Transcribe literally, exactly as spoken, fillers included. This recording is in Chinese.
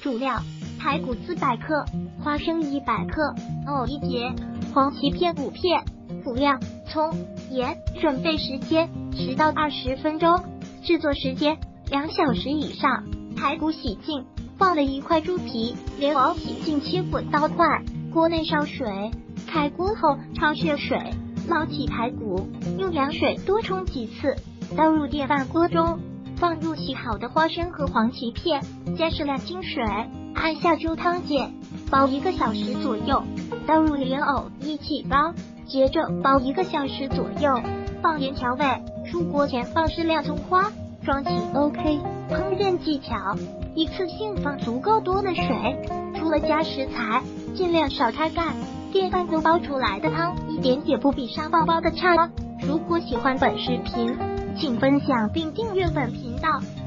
主料：排骨四百克，花生一百克，藕一节，黄芪片五片。辅料：葱、盐。准备时间十到二十分钟，制作时间两小时以上。排骨洗净，放了一块猪皮，莲藕洗净切滚刀块。锅内烧水，开锅后焯血水，捞起排骨，用凉水多冲几次，倒入电饭锅中，放入洗好的花生和黄芪片，加适量清水，按下猪汤键，煲一个小时左右，倒入莲藕一起煲，接着煲一个小时左右，放盐调味。出锅前放适量葱花，装起 OK。烹饪技巧：一次性放足够多的水，除了加食材，尽量少开盖。电饭锅煲出来的汤一点也不比沙煲煲的差。如果喜欢本视频，请分享并订阅本频道。